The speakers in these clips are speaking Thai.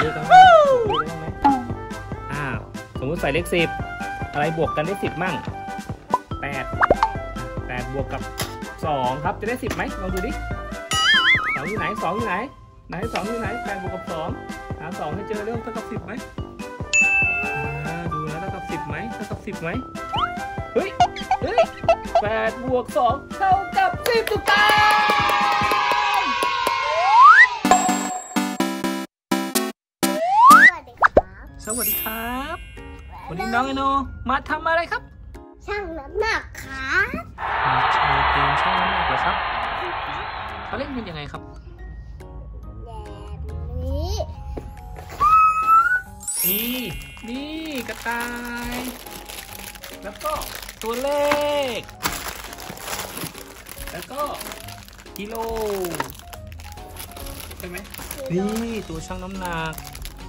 เลขกันไหมสมมติใส่เลข10อะไรบวกกันได้10มั่ง8บวกกับ2ครับจะได้10ไหมลองดูดิ2อยู่ไหน2อยู่ไหน2อยู่ไหน8บวกกับ2หา2ให้เจอเรื่องเท่ากับ10ไหมดูนะเท่ากับ10ไหมเท่ากับ10ไหมเฮ้ย8บวก2เท่ากับ10ถูกต้องสวัสดีครับวันนี้น้องไอโนมาทำอะไรครับชั่งน้ำหนักครับมาโชว์เกมชั่งน้ำหนักเหรอครับเขาเล่นเป็นยังไงครับแบบนี้นี่กระต่ายแล้วก็ตัวเลขแล้วก็กิโลใช่ไหมนี่ตัวชั่งน้ำหนัก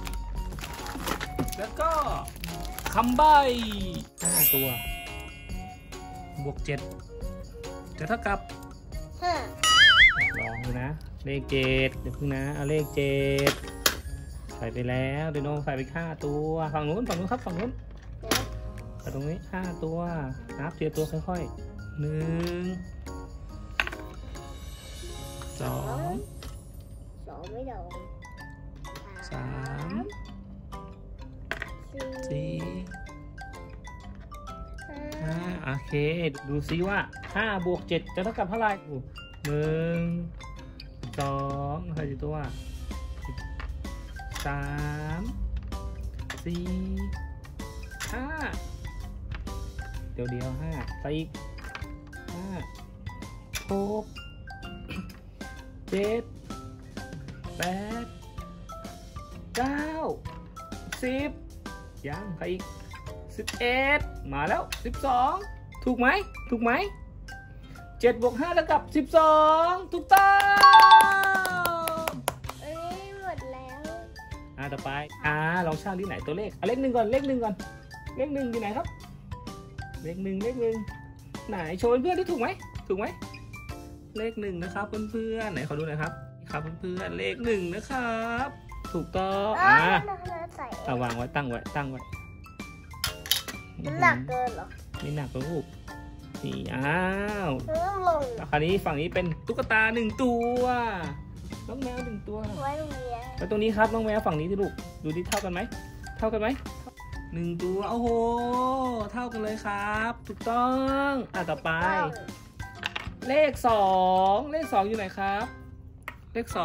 แล้วก็คำใบ้5ตัวบวก7จะเท่ากับลองดูนะเลข7เดี๋ยวพึ่งนะเอาเลข7ใส่ไปแล้วเดี๋ยวโน้ใส่ไป5ตัวฝั่งนู้นครับฝั่งนู้นใส่ตรงนี้5ตัวนับทีละตัวค่อยๆ1 2 ไม่โดน 3 4 5โอเคดูซิว่า5บวก7จะเท่ากับเท่าไหร่1 2ใส่กี่ตัว3 4 5เดี๋ยว5ใส่อีก5 6 7 8 9 10ยังใครอีก11มาแล้ว12ถูกไหม7บวก5เท่ากับ12ถูกต้องหมดแล้วต่อไปลองชั่งที่ไหนตัวเลขเลข1ก่อนเลข1อยู่ไหนครับเลข1ไหนโชว์เพื่อนที่ถูกไหมเลข1นะครับเพื่อนๆไหนขอดูหน่อยครับเพื่อนๆเลข1นะครับถูกต้องวางไว้ตั้งไว้มันหนักเกินเหรอไม่หนักลูกนี่คราวนี้ฝั่งนี้เป็นตุ๊กตา1ตัวน้องแมว1ตัวไว้ตรงนี้ครับน้องแมวฝั่งนี้ที่ลูกดูที่เท่ากันไหม1ตัวโอ้โหเท่ากันเลยครับถูกต้องต่อไปเลข2อยู่ไหนครับเลข2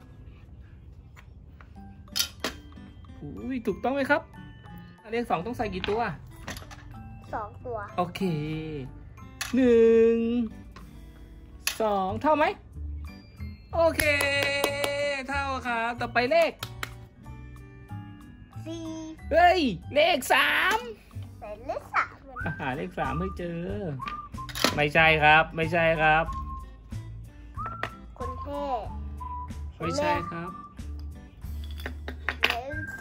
ถูกต้องไหมครับเลข2ต้องใส่กี่ตัว 2ตัวโอเค1 2เท่าไหมโอเคเท่าครับต่อไปเลข 4 เฮ้ยเลข3 เป็นเลข3 หาเลข3ให้เจอไม่ใช่ครับคนเท่ไม่ใช่ครับเลข3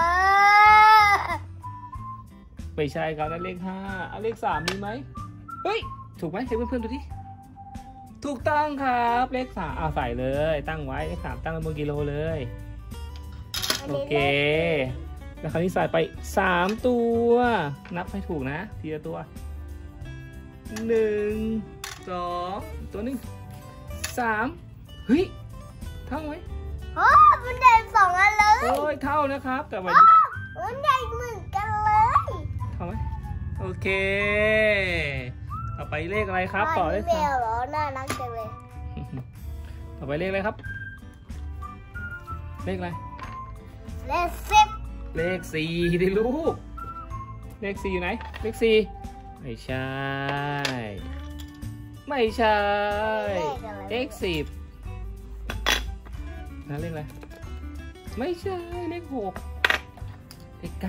ไม่ใช่ครับนั่นเลข5เอาเลข3มีไหมเฮ้ยถูกไหมเช็คเพื่อนๆดูที่ถูกต้องครับเลข3ใส่เลยตั้งไว้เลข3ตั้งบนกิโลเลยโอเคแล้วคราวนี้ใส่ไป3ตัวนับให้ถูกนะทีละตัว1 2ตัว1 3เฮ้ยเท่าไหมมันได้2อันเลยโอ้ยเท่านะครับแต่ว่ามันได้เหมือนกันเลยเท่าไหมโอเคต่อไปเลขอะไรครับต่อเลขแมวเหรอน่ารักจังเลยต่อไปเลขอะไรครับเลขอะไรเลข10 เลข4ดิลูกเลข4อยู่ไหนเลข4ไม่ใช่เลข10นะเลขอะไรไม่ใช่เลข6เลข9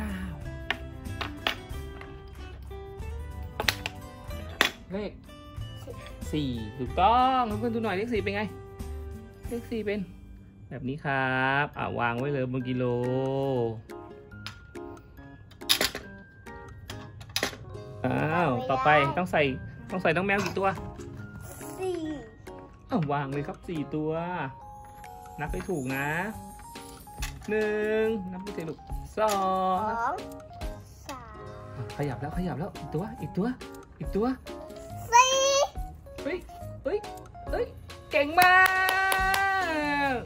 เลข4ถูกต้องเพื่อนๆดูหน่อยเลข4เป็นไงเลข4เป็นแบบนี้ครับวางไว้เลยบนกิโลต่อไปต้องใส่น้องแมวกี่ตัว 4 วางเลยครับ4ตัวนับให้ถูกนะ 1นับไปสิลูก2 3 ขยับแล้วอีกตัว 4 เฮ้ยเก่งมาก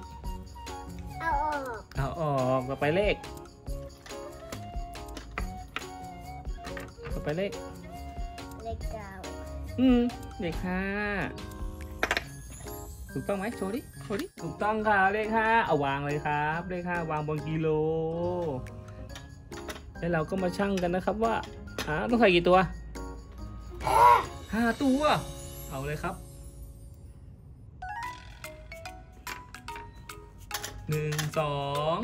เอาออกต่อไปเลข9เลข5ถูกต้องไหมโชว์ดิถูกต้องค่ะเลข5เอาวางเลยครับเลข5วางบนกิโลแล้วเราก็มาชั่งกันนะครับว่าต้องใส่กี่ตัว5ตัวเอาเลยครับ1 2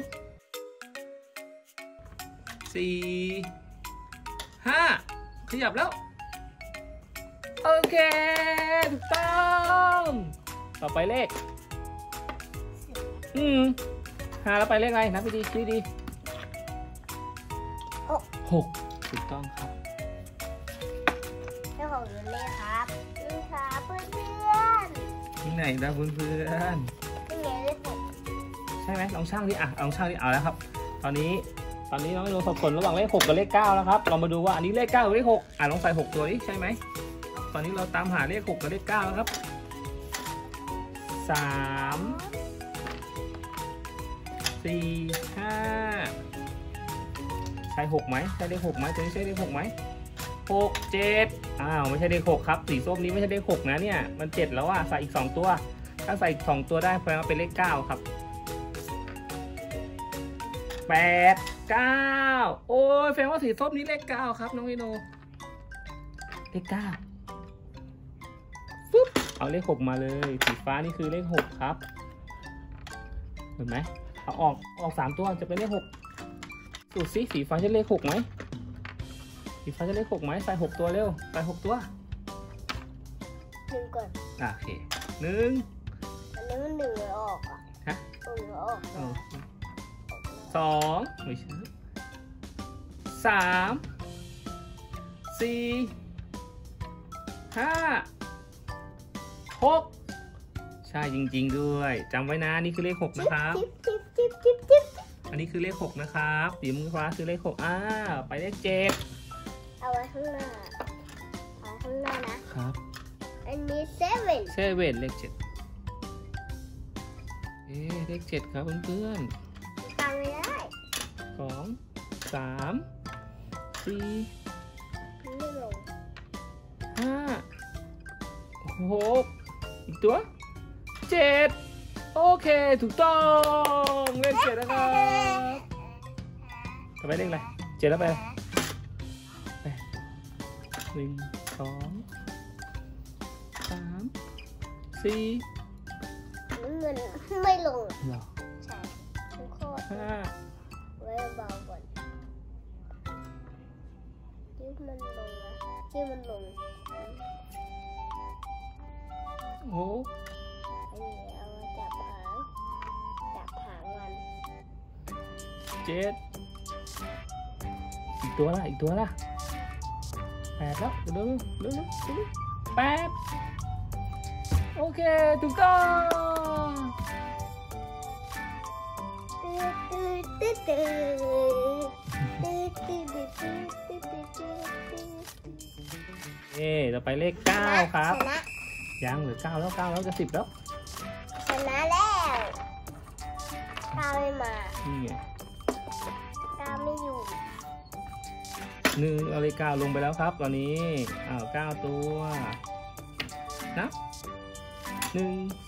4 5ขยับแล้วโอเคถูกต้องต่อไปเลข5แล้วไปเลขอะไรนับไปดีชี้ดี6ถูกต้องครับเลข6อยู่เลขครับนี่ครับเพื่อนที่ไหนนะเพื่อนนี่ไงเลข6 ใช่ไหมลองช่างดิลองช่างดิเอาแล้วครับตอนนี้น้องโดนสับสนระหว่างเลข6กับเลข9แล้วครับเรามาดูว่าอันนี้เลข9หรือเลข6ลองใส่6ตัวนี้ใช่ไหมตอนนี้เราตามหาเลข6กับเลข9แล้วครับ3 4 5ใช่6ไหมใช่เลข6ไหมตัวนี้ใช่เลข6ไหม6 7ไม่ใช่เลข6ครับสีส้มนี้ไม่ใช่เลข6นะเนี่ยมัน7แล้วใส่อีก2ตัวถ้าใส่อีก2ตัวได้แปลว่าเป็นเลข9ครับ8 9โอ้ยแปลว่าสีส้มนี้เลข9ครับน้องอิโนเลข9ปุ๊บเอาเลข6มาเลยสีฟ้านี่คือเลข6ครับเห็นไหมเอาออก3ตัวจะเป็นเลข6สูตรสิสีฟ้าจะเลข6ไหมสีฟ้าจะเลข6ไหมใส่6ตัวเร็วใส่6ตัว 1ก่อนโอเค1 อันนี้มัน1ออกฮะ1ออก 2ไม่ใช่3 4 5 6ใช่จริงๆด้วยจำไว้นะนี่คือเลข6นะครับอันนี้คือเลข6นะครับสีมือฟ้าคือเลข6ไปเลข7 เอาไว้ข้างหน้านะครับอันนี้7 เลข7เลข7ครับเพื่อนๆตามไม่ได้ 2 3 4 5 6อีกตัว7โอเคถูกต้องเลข7นะครับต่อไปเลขอะไร7แล้วไป1 2 3 4 เงินไม่ลงหรอใช่ทุกคนไว้เบาก่อนที่มันลงโอ้อันนี้เอามาจับหางมัน 7อีกตัวละ8แล้วเร็ว8โอเคถูกต้องต่อไปเลข9ครับยังเหลือ9แล้วจะ10แล้วชนะแล้ว9ไม่มานี่ไง 9ไม่อยู่เอาเลข9ลงไปแล้วครับตอนนี้9ตัวนับ1 2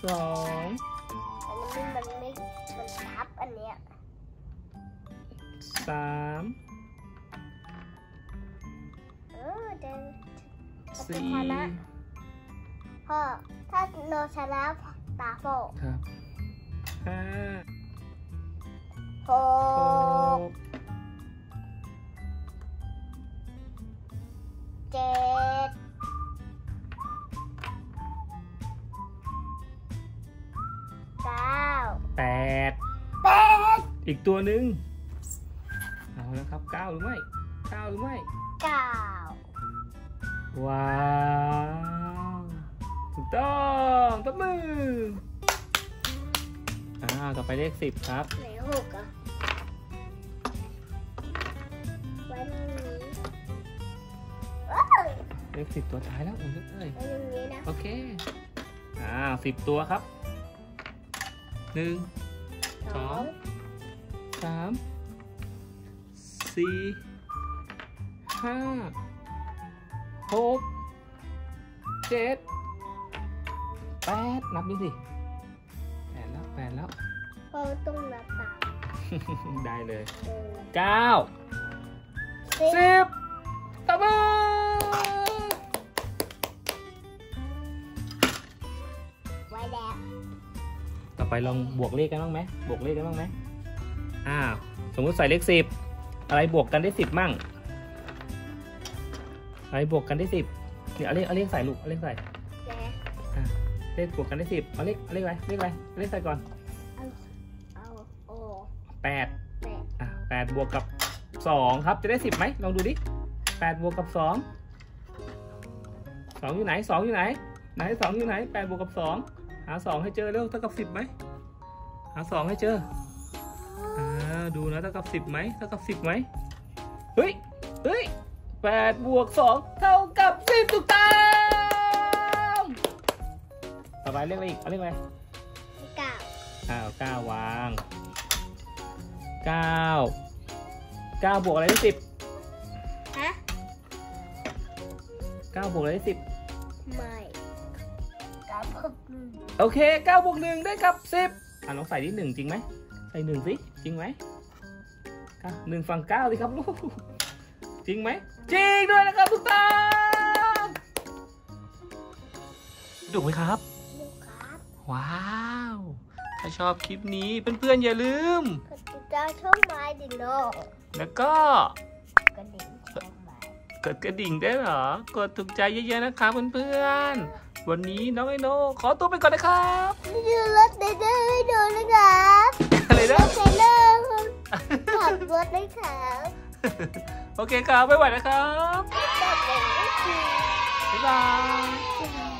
มันทับอันเนี้ย 3 4 พ่อถ้าโนชนะตาโฟครับ5 6 7 9 8 อีกตัวหนึ่งเอาแล้วครับ9หรือไม่ว้าวถูกต้องตบมือต่อไปเลข10ครับไหน 6อ่ะไว้ตรงนี้เลข10ตัวท้ายแล้วผมเลือกเลยไว้ตรงนี้นะโอเค10 ตัวครับ1 2 3 4 5 6 7 8นับดูสิ8แล้วเพราะต้องนับตามได้เลย9 10ตบมือไว้แล้วต่อไปลองบวกเลขกันบ้างไหมสมมุติใส่เลข10อะไรบวกกันได้10มั่งอะไรบวกกันได้10เนี่ยเอาเลขใส่ลูกเอาเลขใส่เลขบวกกันได้10เอาเลขอะไรเลขใส่ก่อนเอา 8 8บวกกับ2ครับจะได้10ไหมลองดูดิ8บวกกับ2อยู่ไหน2อยู่ไหน2อยู่ไหน8บวกกับ2หา2ให้เจอเร็วเท่ากับ10ไหมหา2ให้เจอดูนะเท่ากับ10ไหมเท่ากับ10ไหมเฮ้ย8บวก2เท่ากับ10ถูกต้องต่อไปเลขอะไรอีกเอาเลขอะไร9วาง9บวกอะไรได้10ฮะ9บวกอะไรได้10 ไม่9บวก1 โอเค9บวก1ได้กับ10ลองใส่ที่1จริงไหมใส่1สิจริงไหม1ฝั่ง9สิครับลูกจริงไหมจริงด้วยนะครับทุกท่านถูกไหมครับว้าวถ้าชอบคลิปนี้เพื่อนๆอย่าลืมกดติดตามช่องไม้ดิโนแล้วก็กระดิ่งช่องไม้กดกระดิ่งได้เหรอกดถูกใจเยอะๆนะครับเพื่อนๆวันนี้น้องไอโนขอตัวไปก่อนนะครับดูรถได้ให้ดูนะครับอะไรนะเทเลอร์ขับรถได้ครับโอเคครับบ๊ายบายนะครับบ๊ายบาย